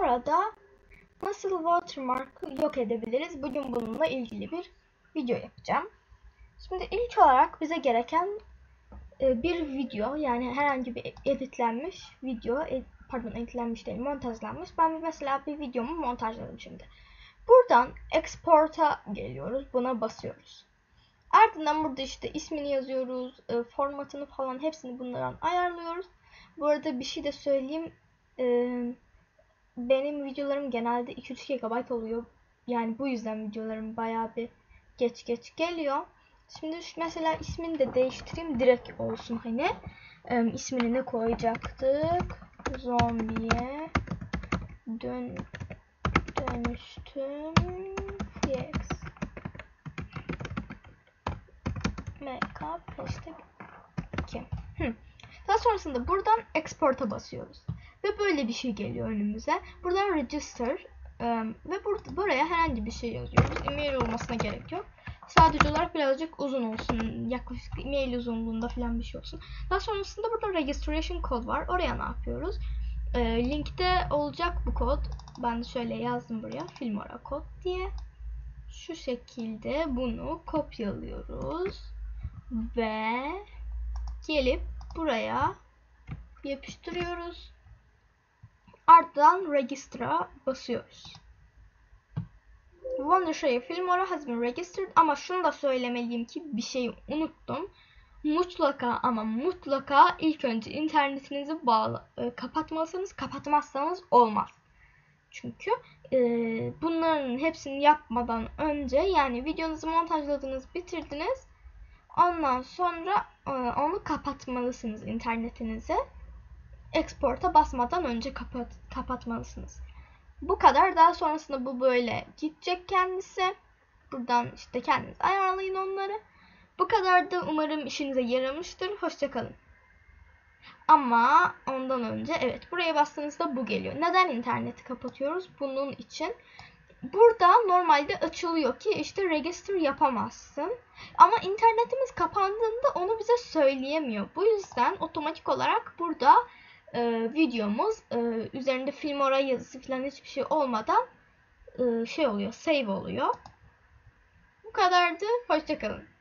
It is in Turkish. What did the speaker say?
Filmora'da nasıl watermark'ı yok edebiliriz? Bugün bununla ilgili bir video yapacağım. Şimdi ilk olarak bize gereken bir video, yani herhangi bir editlenmiş video, editlenmiş değil, montajlanmış. Ben mesela bir videomu montajladım şimdi. Buradan export'a geliyoruz, buna basıyoruz. Ardından burada işte ismini yazıyoruz, formatını falan hepsini bunlardan ayarlıyoruz. Bu arada bir şey de söyleyeyim. Benim videolarım genelde 2-3 GB oluyor. Yani bu yüzden videolarım bayağı bir geç geliyor. Şimdi mesela ismini de değiştireyim, direkt olsun hani. İsmini ne koyacaktık? Zombiye dönüştüm fx makeup hashtag 2. Daha sonrasında buradan export'a basıyoruz. Ve böyle bir şey geliyor önümüze. Buradan register ve buraya herhangi bir şey yazıyoruz. E-mail olmasına gerek yok. Sadece olarak birazcık uzun olsun. Yaklaşık e-mail uzunluğunda falan bir şey olsun. Daha sonrasında burada registration code var. Oraya ne yapıyoruz? Linkte olacak bu kod. Ben de şöyle yazdım buraya. Filmora kod diye. Şu şekilde bunu kopyalıyoruz. Ve gelip buraya yapıştırıyoruz. Ardından register'a basıyoruz. Wondershare Filmora has been registered. Ama şunu da söylemeliyim ki bir şeyi unuttum. Mutlaka ama mutlaka ilk önce internetinizi kapatmalısınız. Kapatmazsanız olmaz. Çünkü bunların hepsini yapmadan önce, yani videonuzu montajladınız, bitirdiniz. Ondan sonra onu kapatmalısınız internetinize. Export'a basmadan önce kapatmalısınız. Bu kadar. Daha sonrasında bu böyle gidecek kendisi. Buradan işte kendiniz ayarlayın onları. Bu kadar da umarım işinize yaramıştır. Hoşça kalın. Ama ondan önce evet, buraya bastığınızda bu geliyor. Neden interneti kapatıyoruz? Bunun için. Burada normalde açılıyor ki işte register yapamazsın. Ama internetimiz kapandığında onu bize söyleyemiyor. Bu yüzden otomatik olarak burada videomuz üzerinde Filmora yazısı falan hiçbir şey olmadan şey oluyor, save oluyor. Bu kadardı. Hoşça kalın.